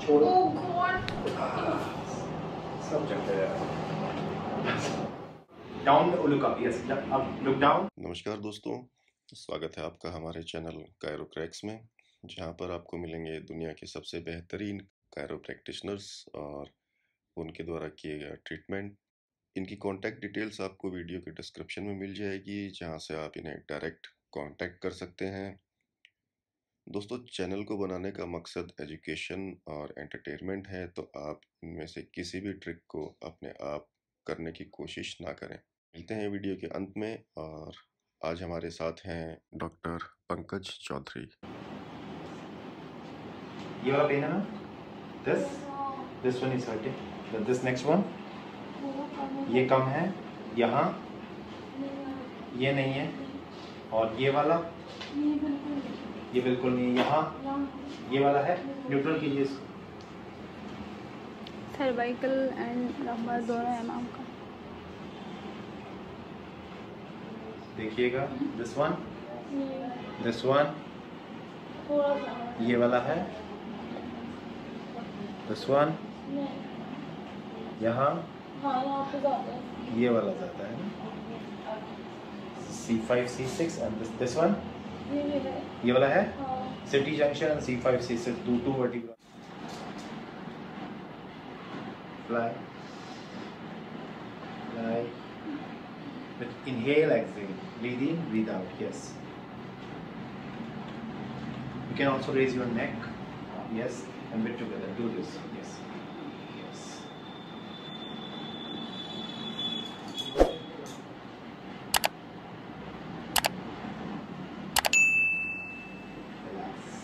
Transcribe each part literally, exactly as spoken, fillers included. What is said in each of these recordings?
छोड़ो। Oh God. सब जगह है। डाउन लुक अप, यस अब लुक डाउन। नमस्कार दोस्तों, स्वागत है आपका हमारे चैनल कायरो क्रैक्स में, जहां पर आपको मिलेंगे दुनिया के सबसे बेहतरीन कायरो प्रैक्टिशनर्स और उनके द्वारा किए गए ट्रीटमेंट। इनकी कॉन्टैक्ट डिटेल्स आपको वीडियो के डिस्क्रिप्शन में मिल जाएगी, जहां से आप इन्हें डायरेक्ट कॉन्टैक्ट कर सकते हैं। दोस्तों, चैनल को बनाने का मकसद एजुकेशन और एंटरटेनमेंट है, तो आप इनमें से किसी भी ट्रिक को अपने आप करने की कोशिश ना करें। मिलते हैं वीडियो के अंत में, और आज हमारे साथ हैं डॉक्टर पंकज चौधरी। ये वाला पेन है ना, this this one is hurting, this next one ये कम है, यहाँ ये नहीं है, और ये वाला ये बिल्कुल नहीं है, यहाँ ये वाला है। न्यूट्रल कीजिए इसको। सर्वाइकल एंड लंबर दोनों है मैम का। देखिएगा, दिस वन दिस वन ये वाला है, दिस वन यहाँ ये वाला जाता है ना, C five C six and this this one ये वाला है, CT junction and C five C six to to vertebra. Fly fly with inhale, exhale, breathe in, breathe out. Yes, you can also raise your neck, yes, and breathe together. Do this. Yes, yes. Relax.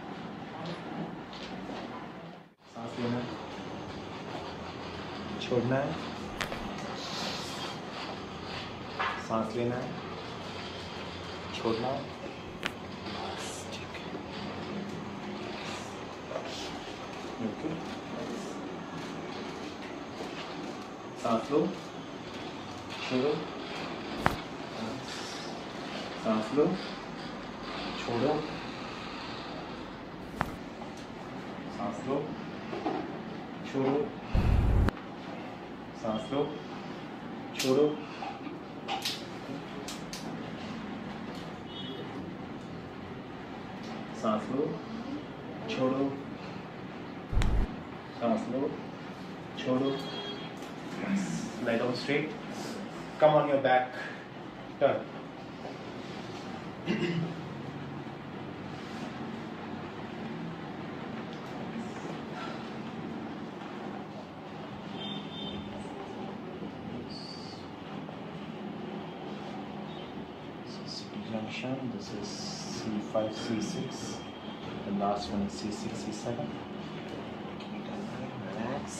सांस लेना है, छोड़ना है, सांस लेना है, छोड़ना है, ठीक है, बिल्कुल। सांस लो, छोड़ो, सांस लो, छोड़ो, सांस लो, छोड़ो, सांस लो, छोड़ो, सांस लो, छोड़ो, सांस लो, छोड़ो। Lie down straight. Come on your back. Turn. Junction. This is C five, C six. The last one is C six, C seven. Relax.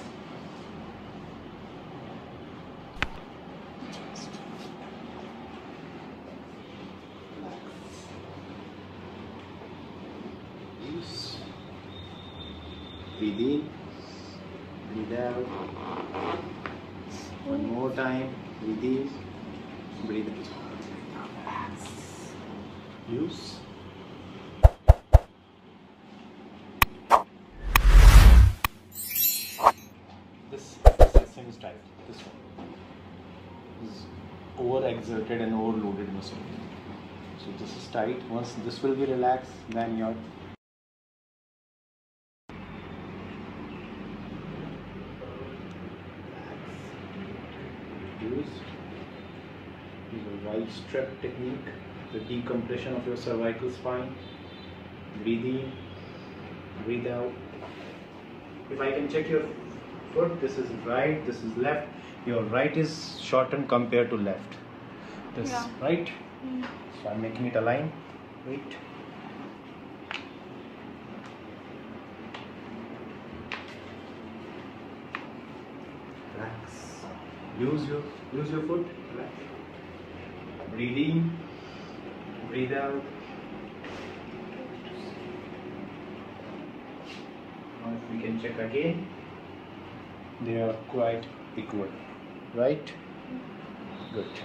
Use. Breathe in. Breathe out. One more time. Breathe in. Breathe out. Use. This, this section is tight. This one is over-exerted and overloaded muscle. So this is tight. Once this will be relaxed, then your use. Use a wide strap technique. The decompression of your cervical spine. Breathe in, breathe out. If I can check your foot, this is right, this is left. Your right is shortened compared to left. This Yeah. right. Mm. So I'm making it align. Wait. Relax. Use your use your foot. Relax. Breathe in. Breathe out. Now if we can check again, they are quite equal, right? Good.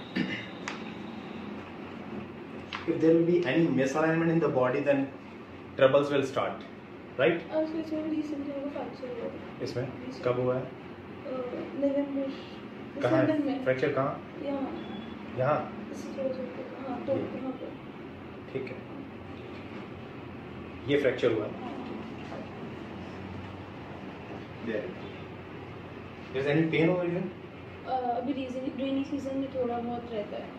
If there will be any misalignment in the body, then troubles will start. Right? और उसमें इसमें recently वो fracture हुआ है। इसमें कब हुआ है? नवंबर कहाँ दिसंबर है में फ्रैक्चर? कहाँ? यहाँ यहाँ? इससे थोड़ा सा हाँ तो ये। यहाँ पे ठीक है, ये फ्रैक्चर हुआ है। Is any pain over here? अ, अभी रेनी सीजन में थोड़ा बहुत रहता है।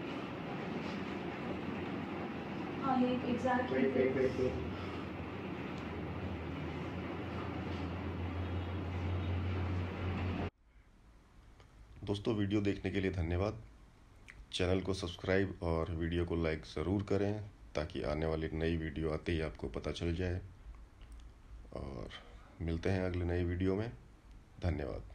हाँ ये exactly Wait, wait, wait, wait. दोस्तों, वीडियो देखने के लिए धन्यवाद। चैनल को सब्सक्राइब और वीडियो को लाइक ज़रूर करें ताकि आने वाली नई वीडियो आते ही आपको पता चल जाए। और मिलते हैं अगले नई वीडियो में। धन्यवाद।